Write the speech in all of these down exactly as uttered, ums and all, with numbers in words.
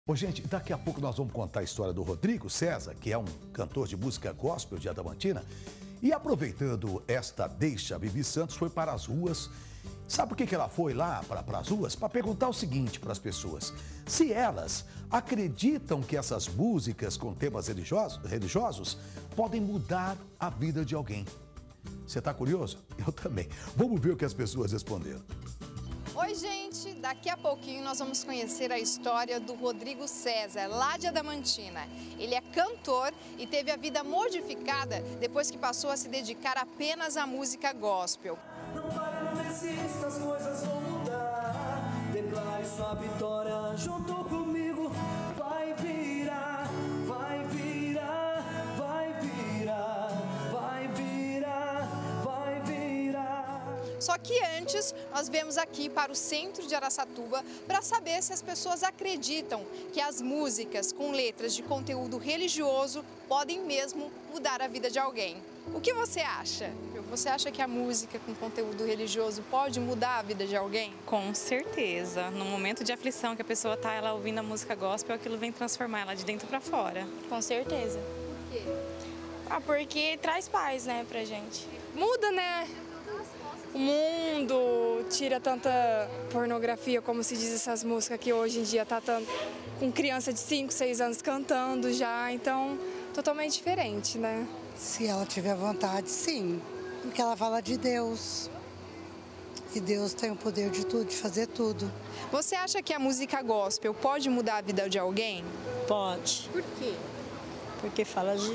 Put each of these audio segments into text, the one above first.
Ô, gente, daqui a pouco nós vamos contar a história do Rodrigo César, que é um cantor de música gospel de Adamantina. E aproveitando esta deixa, a Vivi Santos foi para as ruas. Sabe por que que ela foi lá para, para as ruas? Para perguntar o seguinte para as pessoas: se elas acreditam que essas músicas com temas religiosos, religiosos podem mudar a vida de alguém. Você está curioso? Eu também. Vamos ver o que as pessoas responderam. Oi, gente! Daqui a pouquinho nós vamos conhecer a história do Rodrigo César, lá de Adamantina. Ele é cantor e teve a vida modificada depois que passou a se dedicar apenas à música gospel. Não pare, não desista, as coisas vão mudar. Declare sua vitória junto comigo. Vai virar, vai virar, vai virar, vai virar, vai virar. Só que antes, nós viemos aqui para o centro de Araçatuba para saber se as pessoas acreditam que as músicas com letras de conteúdo religioso podem mesmo mudar a vida de alguém. O que você acha? Você acha que a música com conteúdo religioso pode mudar a vida de alguém? Com certeza. No momento de aflição que a pessoa está ela ouvindo a música gospel, aquilo vem transformar ela de dentro para fora. Com certeza. Por quê? Ah, porque traz paz, né, pra gente. Muda, né? O mundo tira tanta pornografia, como se diz essas músicas que hoje em dia tá tão, com criança de cinco, seis anos cantando já, então totalmente diferente, né? Se ela tiver vontade, sim, porque ela fala de Deus. E Deus tem o poder de tudo, de fazer tudo. Você acha que a música gospel pode mudar a vida de alguém? Pode. Por quê? Porque fala de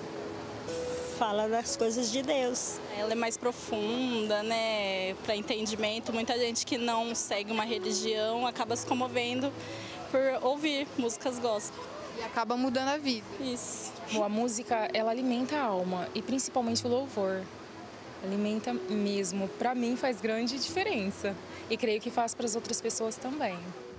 fala das coisas de Deus. Ela é mais profunda, né, para entendimento. Muita gente que não segue uma religião acaba se comovendo por ouvir músicas gospel. E acaba mudando a vida. Isso. Bom, a música, ela alimenta a alma e principalmente o louvor. Alimenta mesmo. Para mim faz grande diferença e creio que faz para as outras pessoas também.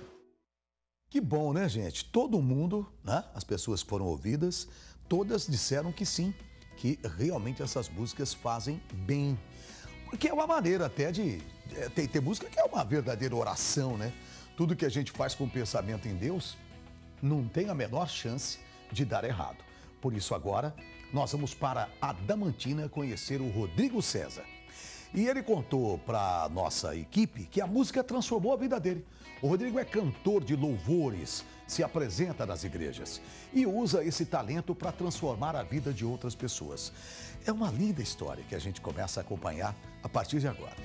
Que bom, né, gente? Todo mundo, né? As pessoas que foram ouvidas, todas disseram que sim, que realmente essas músicas fazem bem. Porque é uma maneira até de... É, tem, tem música que é uma verdadeira oração, né? Tudo que a gente faz com pensamento em Deus não tem a menor chance de dar errado. Por isso agora nós vamos para Adamantina conhecer o Rodrigo César. E ele contou para a nossa equipe que a música transformou a vida dele. O Rodrigo é cantor de louvores, se apresenta nas igrejas e usa esse talento para transformar a vida de outras pessoas. É uma linda história que a gente começa a acompanhar a partir de agora.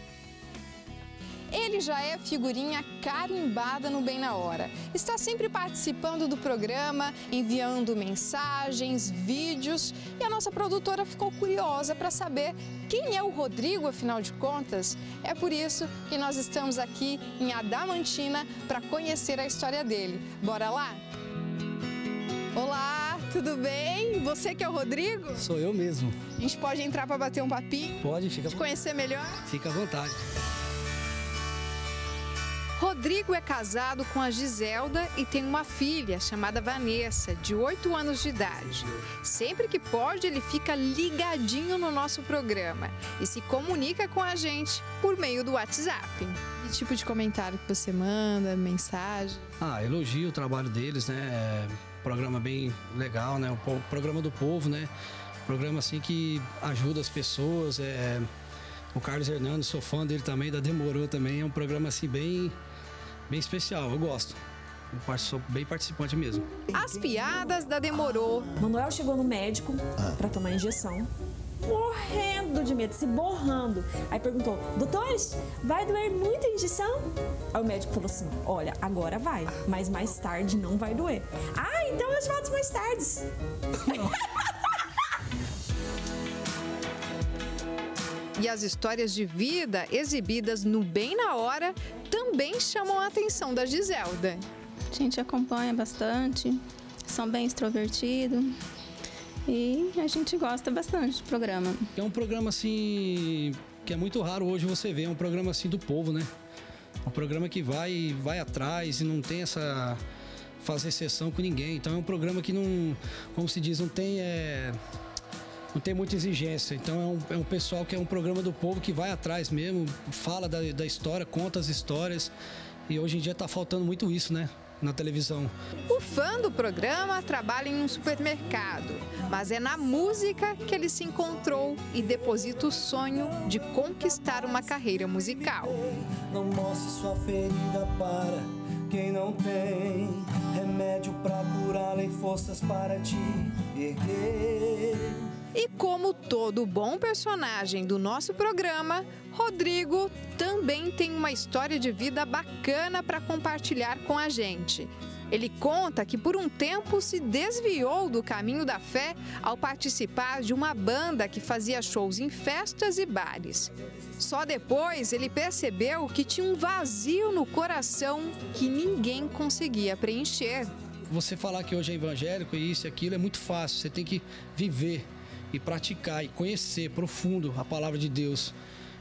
Ele já é figurinha carimbada no Bem na Hora. Está sempre participando do programa, enviando mensagens, vídeos. E a nossa produtora ficou curiosa para saber quem é o Rodrigo, afinal de contas. É por isso que nós estamos aqui em Adamantina para conhecer a história dele. Bora lá? Olá, tudo bem? Você que é o Rodrigo? Sou eu mesmo. A gente pode entrar para bater um papinho? Pode, fica à vontade. Te conhecer melhor? Fica à vontade. Rodrigo é casado com a Giselda e tem uma filha chamada Vanessa, de oito anos de idade. Sempre que pode, ele fica ligadinho no nosso programa e se comunica com a gente por meio do WhatsApp. Que tipo de comentário que você manda, mensagem? Ah, elogio o trabalho deles, né? É um programa bem legal, né? O programa do povo, né? Programa assim que ajuda as pessoas. É... O Carlos Hernandes, sou fã dele também, da Demorou também. É um programa assim bem... Bem especial, eu gosto. Eu sou bem participante mesmo. As piadas da Demorou. Manuel chegou no médico ah. para tomar injeção, morrendo de medo, se borrando. Aí perguntou: doutores, vai doer muito a injeção? Aí o médico falou assim: olha, agora vai, mas mais tarde não vai doer. Ah, então eu te volto mais tarde. E as histórias de vida exibidas no Bem na Hora também chamam a atenção da Giselda. A gente acompanha bastante, são bem extrovertidos e a gente gosta bastante do programa. É um programa assim que é muito raro hoje você ver, é um programa assim do povo, né? Um programa que vai, vai atrás e não tem essa... fazer exceção com ninguém. Então é um programa que não, como se diz, não tem... É... não tem muita exigência, então é um, é um pessoal que é um programa do povo que vai atrás mesmo, fala da, da história, conta as histórias e hoje em dia tá faltando muito isso, né? na televisão. O fã do programa trabalha em um supermercado, mas é na música que ele se encontrou e deposita o sonho de conquistar uma carreira musical. Não mostre sua ferida para quem não tem remédio para curá-la e forças para te erguer. E como todo bom personagem do nosso programa, Rodrigo também tem uma história de vida bacana para compartilhar com a gente. Ele conta que por um tempo se desviou do caminho da fé ao participar de uma banda que fazia shows em festas e bares. Só depois ele percebeu que tinha um vazio no coração que ninguém conseguia preencher. Você falar que hoje é evangélico e isso e aquilo é muito fácil, você tem que viver e praticar e conhecer profundo a palavra de Deus.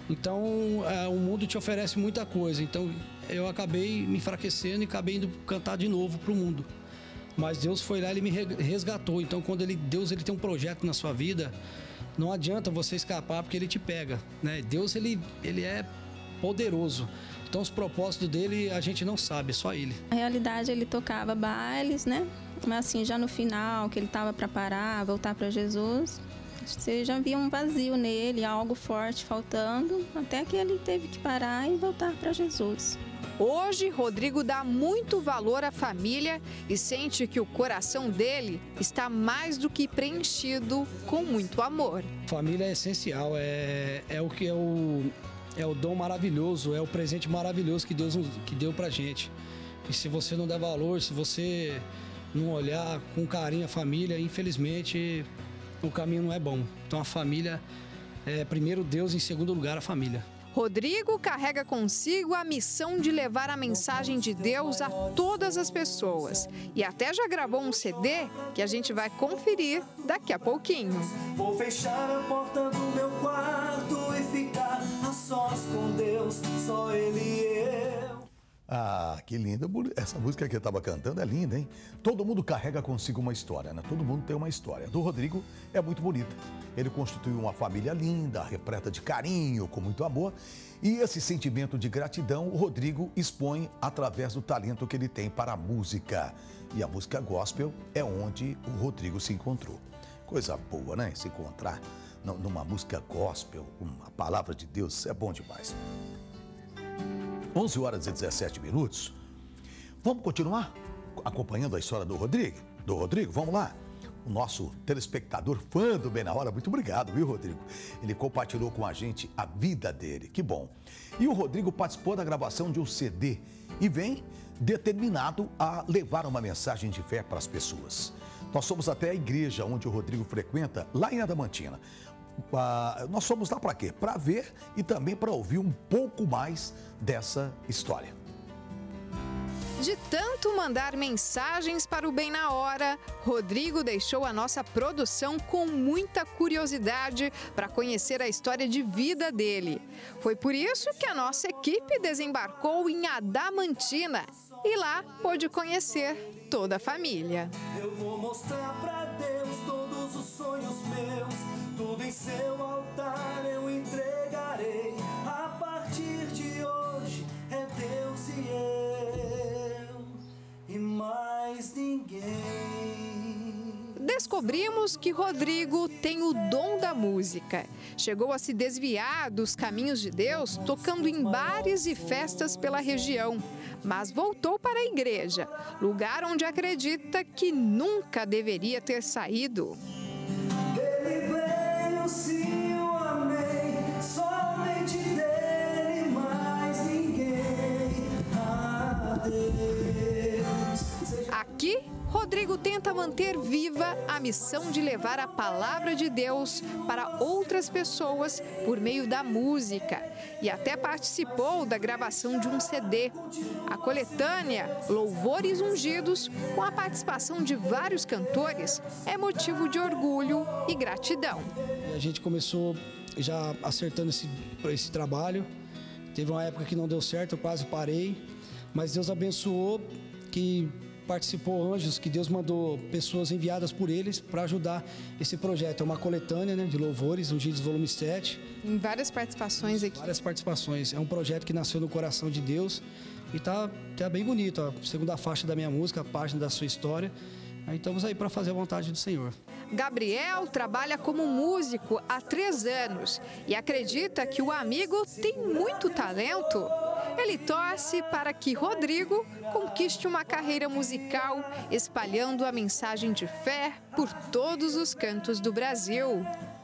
Então, é, o mundo te oferece muita coisa. Então, eu acabei me enfraquecendo e acabei indo cantar de novo para o mundo. Mas Deus foi lá e Ele me resgatou. Então, quando ele, Deus ele tem um projeto na sua vida, não adianta você escapar porque Ele te pega, né? Deus, ele, ele é poderoso. Então, os propósitos dele a gente não sabe, é só Ele. Na realidade, ele tocava bailes, né? Mas assim, já no final, que ele estava para parar, voltar para Jesus, você já via um vazio nele, algo forte faltando, até que ele teve que parar e voltar para Jesus. Hoje, Rodrigo dá muito valor à família e sente que o coração dele está mais do que preenchido com muito amor. Família é essencial, é, é o que é o, é o dom maravilhoso, é o presente maravilhoso que Deus que deu pra gente. E se você não der valor, se você não olhar com carinho a família, infelizmente o caminho não é bom. Então a família é primeiro Deus, em segundo lugar a família. Rodrigo carrega consigo a missão de levar a mensagem de Deus a todas as pessoas. E até já gravou um C D que a gente vai conferir daqui a pouquinho. Vou fechar a porta do meu quarto e ficar a sós com Deus, só Ele e eu. Ah, que linda. Essa música que eu estava cantando é linda, hein? Todo mundo carrega consigo uma história, né? Todo mundo tem uma história. A do Rodrigo é muito bonita. Ele constituiu uma família linda, repleta de carinho, com muito amor. E esse sentimento de gratidão, o Rodrigo expõe através do talento que ele tem para a música. E a música gospel é onde o Rodrigo se encontrou. Coisa boa, né? Se encontrar numa música gospel, uma palavra de Deus, é bom demais. onze horas e dezessete minutos. Vamos continuar acompanhando a história do Rodrigo? Do Rodrigo, vamos lá. O nosso telespectador fã do Bem na Hora, muito obrigado, viu, Rodrigo? Ele compartilhou com a gente a vida dele, que bom. E o Rodrigo participou da gravação de um C D e vem determinado a levar uma mensagem de fé para as pessoas. Nós fomos até a igreja onde o Rodrigo frequenta, lá em Adamantina. Ah, nós fomos lá para quê? Para ver e também para ouvir um pouco mais dessa história. De tanto mandar mensagens para o Bem na Hora, Rodrigo deixou a nossa produção com muita curiosidade para conhecer a história de vida dele. Foi por isso que a nossa equipe desembarcou em Adamantina e lá pôde conhecer toda a família. Eu vou mostrar para Deus todos os sonhos meus, tudo em seu altar eu entregarei. A partir de hoje é Deus e eu, e mais ninguém. Descobrimos que Rodrigo tem o dom da música. Chegou a se desviar dos caminhos de Deus tocando em bares e festas pela região, mas voltou para a igreja, lugar onde acredita que nunca deveria ter saído. Ele veio, sim, eu amei, somente dele, mais ninguém. Adeus. Aqui, Rodrigo tenta manter viva a missão de levar a palavra de Deus para outras pessoas por meio da música e até participou da gravação de um C D. A coletânea Louvores Ungidos, com a participação de vários cantores, é motivo de orgulho e gratidão. A gente começou já acertando esse, esse trabalho. Teve uma época que não deu certo, eu quase parei, mas Deus abençoou que participou anjos, que Deus mandou pessoas enviadas por eles para ajudar esse projeto. É uma coletânea, né, de louvores, Ungidos volume sete. Em várias participações aqui. Várias participações. É um projeto que nasceu no coração de Deus E tá, tá bem bonito, a segunda faixa da minha música, a página da sua história. Aí estamos aí para fazer a vontade do Senhor. Gabriel trabalha como músico há três anos e acredita que o amigo tem muito talento. Ele torce para que Rodrigo conquiste uma carreira musical, espalhando a mensagem de fé por todos os cantos do Brasil.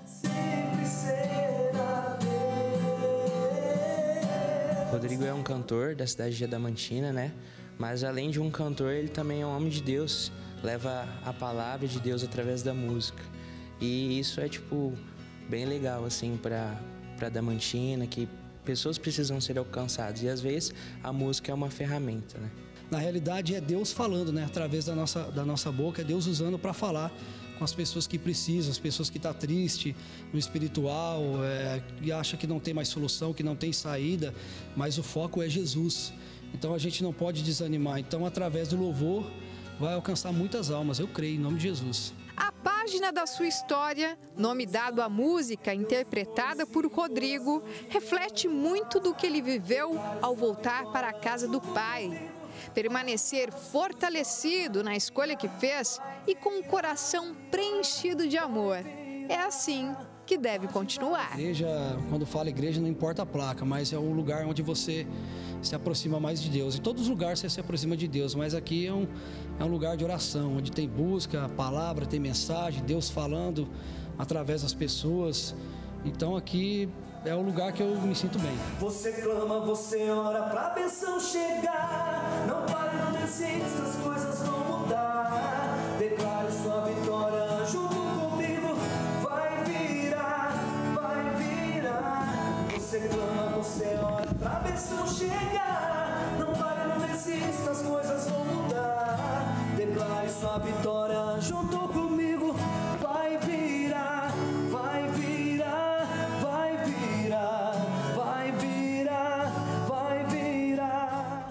Rodrigo é um cantor da cidade de Adamantina, né? Mas além de um cantor, ele também é um homem de Deus. Leva a palavra de Deus através da música. E isso é, tipo, bem legal, assim, para para Adamantina, que pessoas precisam ser alcançadas. E às vezes a música é uma ferramenta, né? Na realidade é Deus falando, né? Através da nossa, da nossa boca, é Deus usando para falar com as pessoas que precisam, as pessoas que estão tá tristes no espiritual, é, e acha que não tem mais solução, que não tem saída, mas o foco é Jesus. Então a gente não pode desanimar. Então, através do louvor, vai alcançar muitas almas, eu creio, em nome de Jesus. A página da sua história, nome dado à música interpretada por Rodrigo, reflete muito do que ele viveu ao voltar para a casa do Pai. Permanecer fortalecido na escolha que fez e com o coração preenchido de amor. É assim que deve continuar. Igreja, quando fala igreja, não importa a placa, mas é o lugar onde você se aproxima mais de Deus. Em todos os lugares você se aproxima de Deus, mas aqui é um, é um lugar de oração, onde tem busca, palavra, tem mensagem, Deus falando através das pessoas. Então aqui é o lugar que eu me sinto bem. Você clama, você ora pra bênção chegar. Não pare, não desista, as coisas vão mudar. Declare sua vitória junto comigo. Vai virar, vai virar. Você clama, você ora pra bênção chegar. Não pare, não desista, as coisas vão mudar. Declare sua vitória junto comigo. Vai virar, vai virar, vai virar, vai virar, vai virar.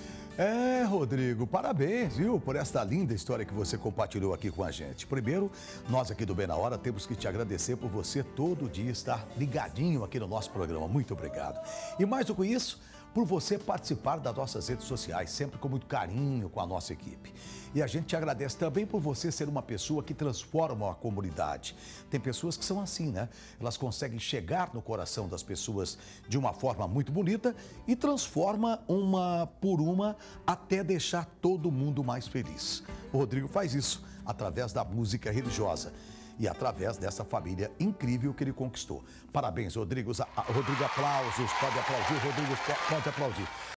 É, Rodrigo, parabéns, viu, por esta linda história que você compartilhou aqui com a gente. Primeiro, nós aqui do Bem na Hora temos que te agradecer por você todo dia estar ligadinho aqui no nosso programa. Muito obrigado. E mais do que isso, por você participar das nossas redes sociais, sempre com muito carinho com a nossa equipe. E a gente te agradece também por você ser uma pessoa que transforma a comunidade. Tem pessoas que são assim, né? Elas conseguem chegar no coração das pessoas de uma forma muito bonita e transforma uma por uma até deixar todo mundo mais feliz. O Rodrigo faz isso através da música religiosa e através dessa família incrível que ele conquistou. Parabéns, Rodrigo. Rodrigo, aplausos. Pode aplaudir, Rodrigo, pode aplaudir.